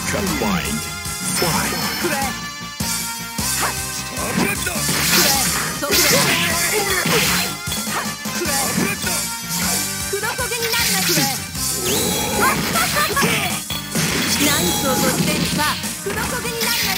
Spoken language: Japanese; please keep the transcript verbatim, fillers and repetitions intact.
Wake up, mind. Fly. くれ。はっ。くれ。そくれ。くれ。黒焦げになるなくれ。何想像してんのか。黒焦げになるな